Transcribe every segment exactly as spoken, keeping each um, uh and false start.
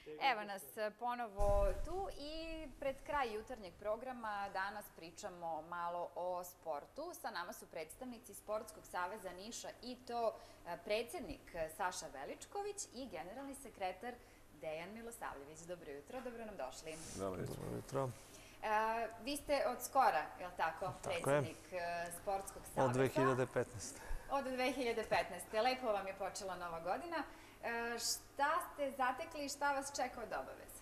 Evo nas ponovo tu i pred kraj jutarnjeg programa danas pričamo malo o sportu. Sa nama su predstavnici Sportskog saveza Niša i to predsednik Saša Veličković i generalni sekretar Dejan Milosavljević. Dobro jutro, dobro nam došli. Dobro jutro. Vi ste od skora, je li tako, predsednik Sportskog saveza? Od dve hiljade petnaeste. Od dve hiljade petnaeste. Lepo vam je počela nova godina. Šta ste zatekli i šta vas čeka od obaveza?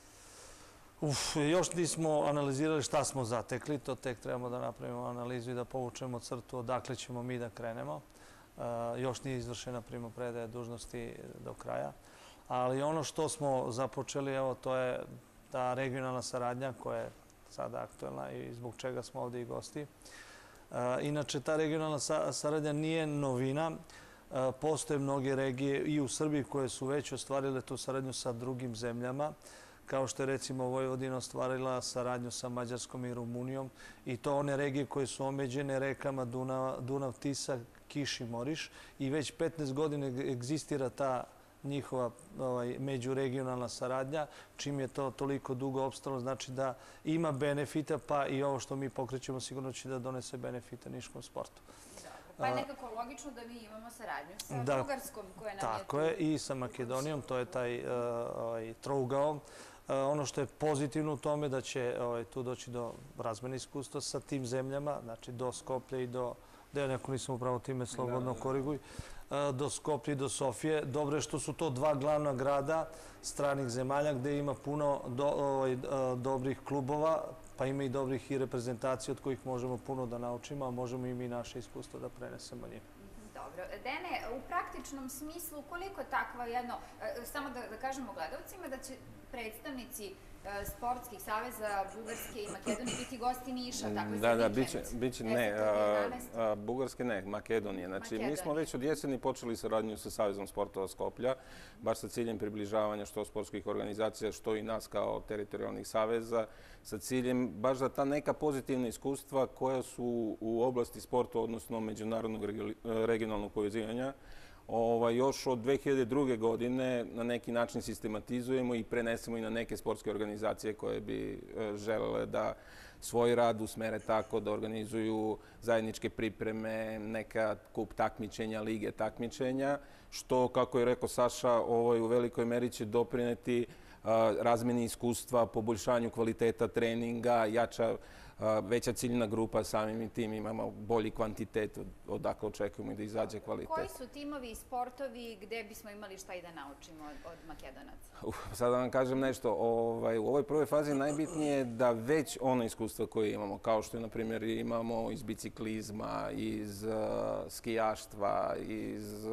Uf, još nismo analizirali šta smo zatekli, to tek trebamo da napravimo analizu i da povučemo crtu odakle ćemo mi da krenemo. Još nije izvršena primopredaja dužnosti do kraja, ali ono što smo započeli, evo, to je ta regionalna saradnja koja je sada aktuelna i zbog čega smo ovdje i gosti. Inače, ta regionalna saradnja nije novina. Postoje mnoge regije i u Srbiji koje su već ostvarile tu saradnju sa drugim zemljama, kao što je recimo Vojvodina ostvarila saradnju sa Mađarskom i Rumunijom, i to one regije koje su omeđene rekama Dunav, Tisa, Kiš i Moriš, i već petnaest godina egzistira ta njihova međuregionalna saradnja. Čim je to toliko dugo opstalo, znači da ima benefita, pa i ovo što mi pokrećemo sigurno će da donese benefita niškom sportu. Pa je nekako logično da mi imamo saradnju sa Bugarskom koja nam je tu. Tako je, i sa Makedonijom, to je taj trougao. Ono što je pozitivno u tome da će tu doći do razmene iskustva sa tim zemljama, znači do Skoplja i do, da ja neko nisam upravo time, slobodno koriguj, do Skoplja i do Sofije. Dobro je što su to dva glavna grada stranih zemalja gde ima puno dobrih klubova, pa ima i dobrih i reprezentacija od kojih možemo puno da naučimo, a možemo i mi naše iskustvo da prenesemo njih. Dobro. Dene, u praktičnom smislu, koliko je takva jedno, samo da kažemo gledalcima, da će predstavnici sportskih saveza Bugarske i Makedonije biti gosti Niša, tako je za vikend? Da, da, biće, ne, Bugarske ne, Makedonije. Znači, mi smo već od jeseni počeli saradnju sa Savezom sportova Skoplja, baš sa ciljem približavanja što sportskih organizacija, što i nas kao teritorijalnih saveza, sa ciljem baš da ta neka pozitivna iskustva koja su u oblasti sporta, odnosno međunarodnog regionalnog povezivanja, još od dve hiljade druge. godine na neki način sistematizujemo i prenesemo i na neke sportske organizacije koje bi želele da svoj rad usmere tako da organizuju zajedničke pripreme, neka kup takmičenja, lige takmičenja, što, kako je rekao Saša, u velikoj meri će doprineti razmeni iskustva, poboljšanju kvaliteta treninga, jača veća ciljna grupa, samim i tim imamo bolji kvantitet odakle očekujemo i da izađe kvalitet. Koji su timovi i sportovi gde bismo imali šta i da naučimo od Makedonaca? Sad da vam kažem nešto, u ovoj prvoj fazi najbitnije je da već ono iskustva koje imamo, kao što je, na primjer, imamo iz biciklizma, iz skijaštva, iz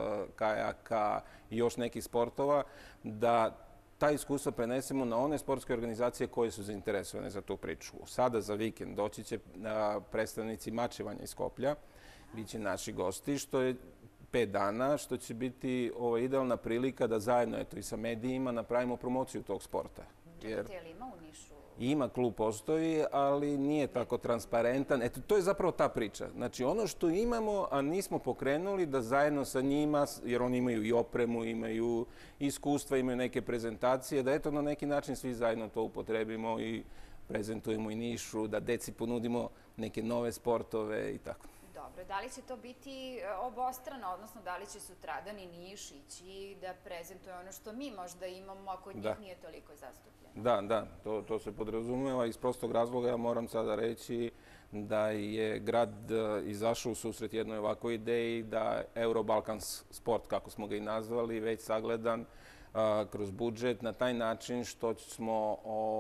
kajaka i još nekih sportova, da ta iskustva prenesemo na one sportske organizacije koje su zainteresovane za tu priču. Sada za vikend doći će predstavnici mačevanja iz Skoplja, bit će naši gosti, što je pet dana, što će biti idealna prilika da zajedno i sa medijima napravimo promociju tog sporta. Čekajte, je li ima u Nišu? Ima, klub postoji, ali nije tako transparentan. Eto, to je zapravo ta priča. Znači, ono što imamo, a nismo pokrenuli, da zajedno sa njima, jer oni imaju i opremu, imaju iskustva, imaju neke prezentacije, da eto na neki način svi zajedno to upotrebimo i prezentujemo i Nišu, da deci ponudimo neke nove sportove i tako. Dobro, da li će to biti obostrano, odnosno da li će sutradan i Niš ići da prezentuje ono što mi možda imamo, ako od njih nije toliko zastupljeno? Da, da, to se podrazumeva. Iz prostog razloga ja moram sada reći da je grad izašao u susret jednoj ovakvoj ideji, da Euro-Balkan sport, kako smo ga i nazvali, već sagledan kroz budžet na taj način što smo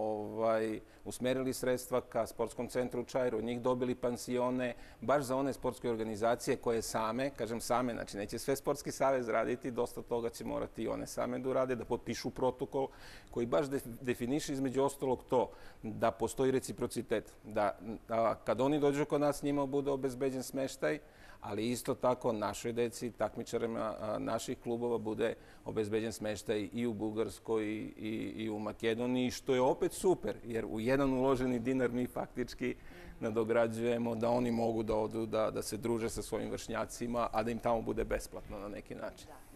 usmerili sredstva ka sportskom centru u Čairu, od njih dobili pansione, baš za one sportske organizacije koje same, kažem same, znači neće sve sportski savez raditi, dosta toga će morati i one same da urade, da potpišu protokol koji baš definiše između ostalog to da postoji reciprocitet, da kad oni dođu kod nas njima bude obezbeđen smeštaj, ali isto tako našoj deci, takmičarima naših klubova bude obezbeđen smeštaj i u Bugarskoj i u Makedoniji, što je opet super, jer u jedan uloženi dinar mi faktički nadograđujemo da oni mogu da odu, da se druže sa svojim vršnjacima, a da im tamo bude besplatno na neki način. Da,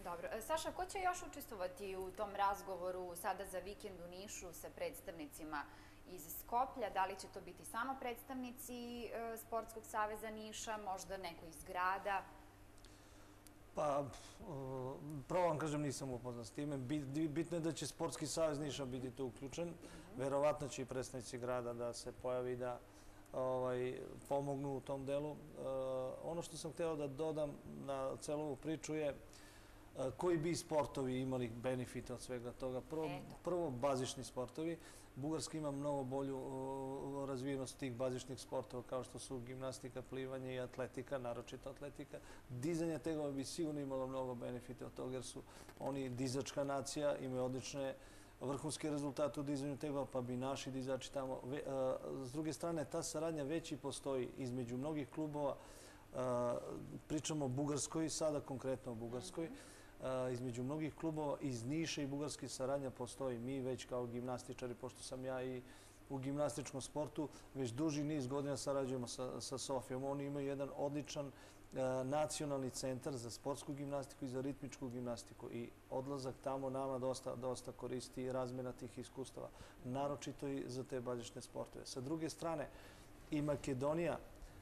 Dobro. Saša, ko će još učestvovati u tom razgovoru sada za vikend u Nišu sa predstavnicima iz Skoplja? Da li će to biti samo predstavnici Sportskog saveza Niša, možda neko iz grada? Pa, prvo vam kažem, nisam upoznan s time. Bitno je da će Sportski savez Niša biti tu uključen. Verovatno će i predstavnici grada da se pojavi da pomognu u tom delu. Ono što sam hteo da dodam na celu ovu priču je koji bi sportovi imali benefite od svega toga. Prvo, bazični sportovi. Bugarska ima mnogo bolju razvijenost tih bazičnih sportova kao što su gimnastika, plivanje i atletika, naročito atletika. Dizanje tegova bi sigurno imalo mnogo benefite od toga jer su oni dizačka nacija, imaju odlične vrhunske rezultate u dizanju tegova, pa bi naši dizači tamo. S druge strane, ta saradnja već i postoji između mnogih klubova. Pričamo o Bugarskoj, sada konkretno o Bugarskoj. Između mnogih klubova iz Niša i Bugarske saradnja postoji. Mi već kao gimnastičari, pošto sam ja i u gimnastičkom sportu, već duži niz godina sarađujemo sa Sofijom. Oni imaju jedan odličan nacionalni centar za sportsku gimnastiku i za ritmičku gimnastiku. I odlazak tamo nama dosta koristi i razmjena tih iskustava. Naročito i za te bazične sportove. Sa druge strane, i Makedonija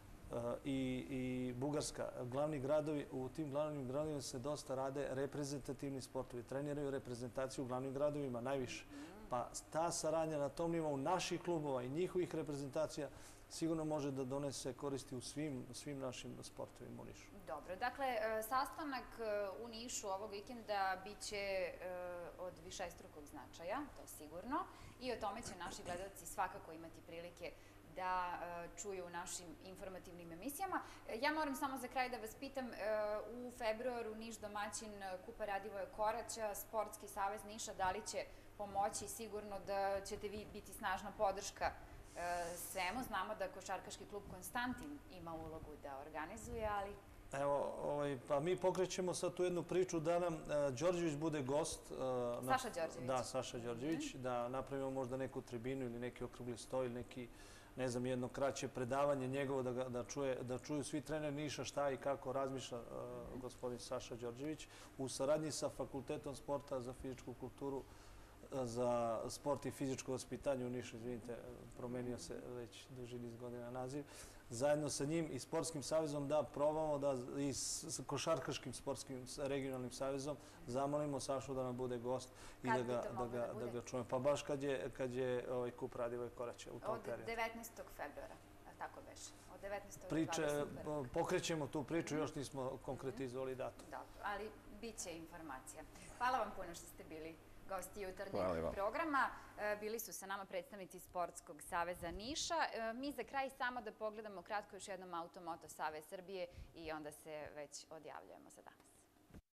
i Bugarska, glavni gradovi, u tim glavnim gradovima se dosta rade reprezentativni sportovi. Treniraju reprezentaciju u glavnim gradovima najviše. Pa ta saradnja na tom nivou naših klubova i njihovih reprezentacija sigurno može da donese koristi u svim našim sportovima u Nišu. Dobro, dakle, sastanak u Nišu ovog vikenda biće od višestrukog značaja, to sigurno, i o tome će naši gledalci svakako imati prilike da čuju u našim informativnim emisijama. Ja moram samo za kraj da vas pitam, u februaru Niš domaćin Kupa Radivoja Koraća, Sportski savez Niša, da li će pomoći? Sigurno da ćete vi biti snažna podrška svemu. Znamo da košarkaški klub Konstantin ima ulogu da organizuje, ali... Evo, pa mi pokrećemo sad tu jednu priču da nam Đorđević bude gost. Saša Đorđević. Da, Saša Đorđević, da napravimo možda neku tribinu ili neki okrugli sto ili neki, ne znam, jedno kraće predavanje njegovo da čuju svi treneri Niša šta i kako razmišlja gospodin Saša Đorđević u saradnji sa Fakultetom sporta za fizičku kulturu, za sport i fizičko vaspitanje u Nišu, izvinite, promenio se već duži niz godina naziv, zajedno sa njim i Sportskim savezom da probamo da i s Košarkaškim sportskim regionalnim savezom zamolimo Sašu da nam bude gost i da ga čujemo. Pa baš kad je Kup Radivoja Koraća u tom periodu. Od devetnaestog februara, tako beše? Od devetnaestog Priče, pokrećemo tu priču, još nismo konkretizovali datum. Dobro, ali bit će informacija. Hvala vam puno što ste bili gosti jutarnjeg programa. Bili su sa nama predstavnici Sportskog saveza Niša. Mi za kraj samo da pogledamo kratko još jednom Automoto Savez Srbije i onda se već odjavljujemo za danas.